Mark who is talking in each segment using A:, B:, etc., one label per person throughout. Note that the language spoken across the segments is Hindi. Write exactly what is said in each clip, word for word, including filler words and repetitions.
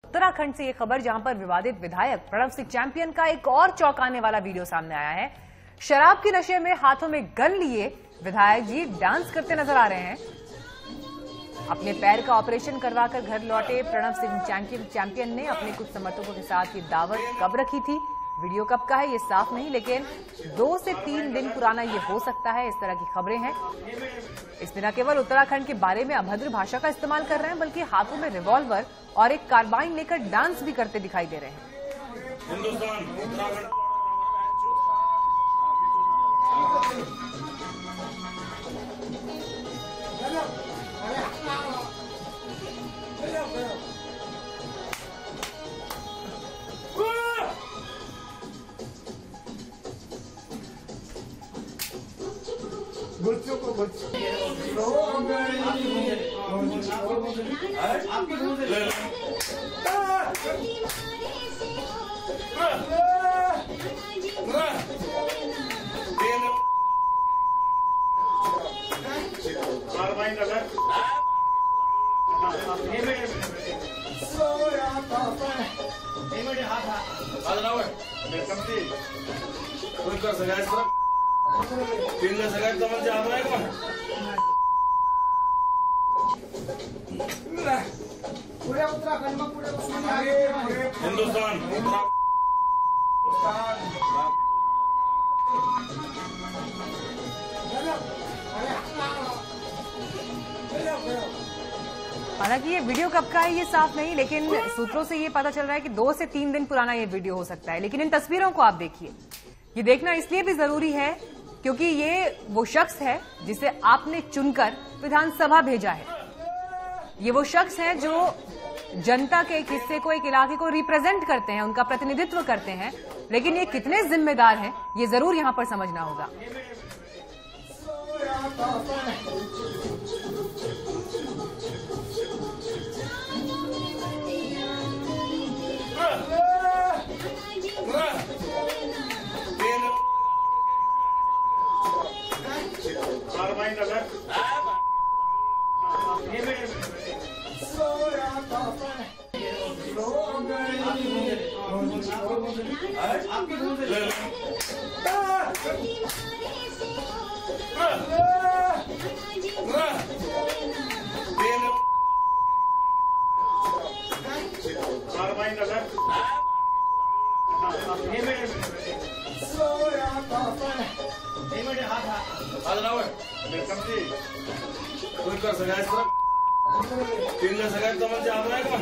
A: उत्तराखंड से ये खबर जहां पर विवादित विधायक प्रणव सिंह चैंपियन का एक और चौंकाने वाला वीडियो सामने आया है। शराब के नशे में हाथों में गन लिए विधायक जी डांस करते नजर आ रहे हैं। अपने पैर का ऑपरेशन करवाकर घर लौटे प्रणव सिंह चैंपियन ने अपने कुछ समर्थकों के साथ ये दावत कब रखी थी, वीडियो कब का है ये साफ नहीं, लेकिन दो से तीन दिन पुराना ये हो सकता है, इस तरह की खबरें हैं। इसमें न केवल उत्तराखंड के बारे में अभद्र भाषा का इस्तेमाल कर रहे हैं, बल्कि हाथों में रिवॉल्वर और एक कार्बाइन लेकर डांस भी करते दिखाई दे रहे हैं। हिंदुस्तान
B: बच्चों को बच्चों तीन सगळ्यात जवळचे आम्हाला कोण पुढे उत्तराखंड मग पुढे हिंदुस्तान
A: हालांकि ये वीडियो कब का है ये साफ नहीं, लेकिन सूत्रों से ये पता चल रहा है कि दो से तीन दिन पुराना ये वीडियो हो सकता है। लेकिन इन तस्वीरों को आप देखिए, ये देखना इसलिए भी जरूरी है क्योंकि ये वो शख्स है जिसे आपने चुनकर विधानसभा भेजा है। ये वो शख्स है जो जनता के एक हिस्से को, एक इलाके को रिप्रेजेंट करते हैं, उनका प्रतिनिधित्व करते हैं। लेकिन ये कितने जिम्मेदार हैं ये जरूर यहां पर समझना होगा।
B: तीन सगळ्यात जवळचे आम्हाला कोण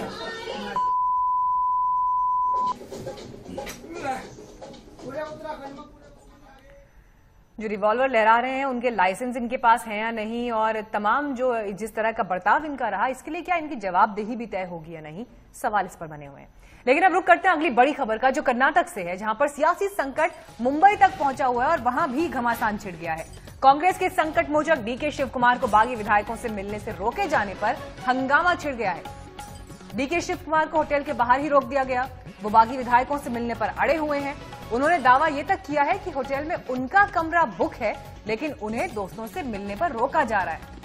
B: पुढे उत्तराखंड
A: जो रिवॉल्वर लहरा रहे हैं उनके लाइसेंस इनके पास है या नहीं, और तमाम जो जिस तरह का बर्ताव इनका रहा, इसके लिए क्या इनकी जवाबदेही भी तय होगी या नहीं, सवाल इस पर बने हुए हैं। लेकिन अब रुक करते हैं अगली बड़ी खबर का, जो कर्नाटक से है, जहां पर सियासी संकट मुंबई तक पहुंचा हुआ है और वहां भी घमासान छिड़ गया है। कांग्रेस के संकट मोचक डीके शिव कुमार को बागी विधायकों से मिलने से रोके जाने पर हंगामा छिड़ गया है। डीके शिव कुमार को होटल के बाहर ही रोक दिया गया। वो बागी विधायकों से मिलने पर अड़े हुए हैं। उन्होंने दावा ये तक किया है कि होटल में उनका कमरा बुक है, लेकिन उन्हें दोस्तों से मिलने पर रोका जा रहा है।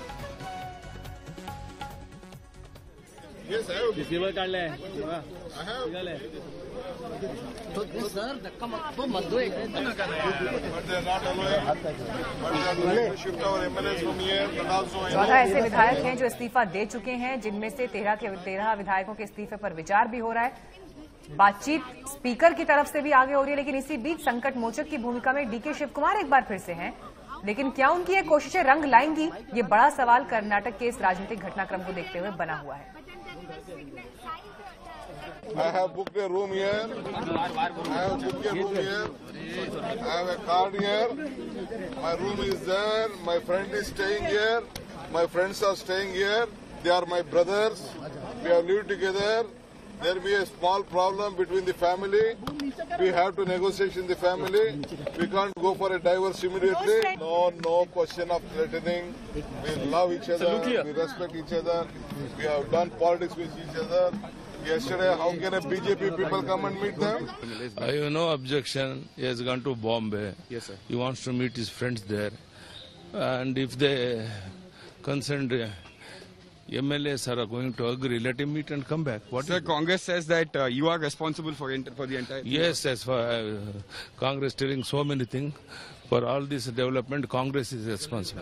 A: चौदह ऐसे विधायक हैं जो इस्तीफा दे चुके हैं, जिनमें से तेरह के तेरह विधायकों के इस्तीफे पर विचार भी हो रहा है। बातचीत स्पीकर की तरफ से भी आगे हो रही है। लेकिन इसी बीच संकट मोचक की भूमिका में डीके शिव कुमार एक बार फिर से हैं, लेकिन क्या उनकी ये कोशिशें रंग लाएंगी, ये बड़ा सवाल कर्नाटक के इस राजनीतिक घटनाक्रम को देखते हुए बना हुआ है।
C: I have booked a room here. I have booked a room here. I have a card here. My room is there. My friend is staying here. My friends are staying here. They are my brothers. We have lived together. There will be a small problem between the family. We have to negotiate in the family. We can't go for a divorce immediately. No, no question of threatening. We love each other. We respect each other. We have done politics with each other. Yesterday, how can a B J P people come and meet them?
D: I have no objection. He has gone to Bombay.
E: Yes, sir.
D: He wants to meet his friends there. And if they consent, M L As are going to agree. Let him meet and come back. What
E: Sir,
D: is it?
E: Congress says that uh, you are responsible for inter- for the entire.
D: Yes, as far uh, Congress telling so many things, for all this development, Congress is responsible.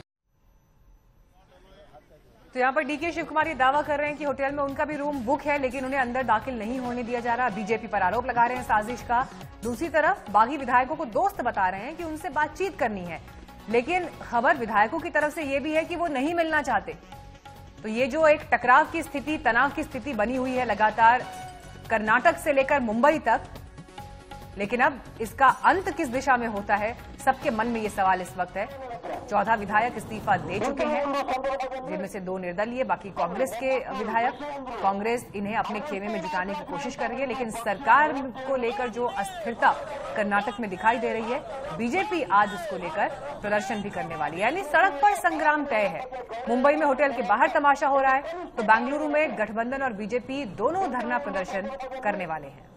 A: तो यहाँ पर डीके शिव कुमार ये दावा कर रहे हैं कि होटल में उनका भी रूम बुक है, लेकिन उन्हें अंदर दाखिल नहीं होने दिया जा रहा। बीजेपी पर आरोप लगा रहे हैं साजिश का। दूसरी तरफ बागी विधायकों को दोस्त बता रहे हैं कि उनसे बातचीत करनी है, लेकिन खबर विधायकों की तरफ से ये भी है कि वो नहीं मिलना चाहते। तो ये जो एक टकराव की स्थिति, तनाव की स्थिति बनी हुई है लगातार कर्नाटक से लेकर मुंबई तक, लेकिन अब इसका अंत किस दिशा में होता है, सबके मन में ये सवाल इस वक्त है। चौदह विधायक इस्तीफा दे चुके हैं, जिनमें से दो निर्दलीय, बाकी कांग्रेस के विधायक। कांग्रेस इन्हें अपने खेमे में जुटाने की कोशिश कर रही है, लेकिन सरकार को लेकर जो अस्थिरता कर्नाटक में दिखाई दे रही है, बीजेपी आज उसको लेकर प्रदर्शन भी करने वाली है। यानी सड़क पर संग्राम तय है। मुंबई में होटल के बाहर तमाशा हो रहा है, तो बेंगलुरु में गठबंधन और बीजेपी दोनों धरना प्रदर्शन करने वाले हैं।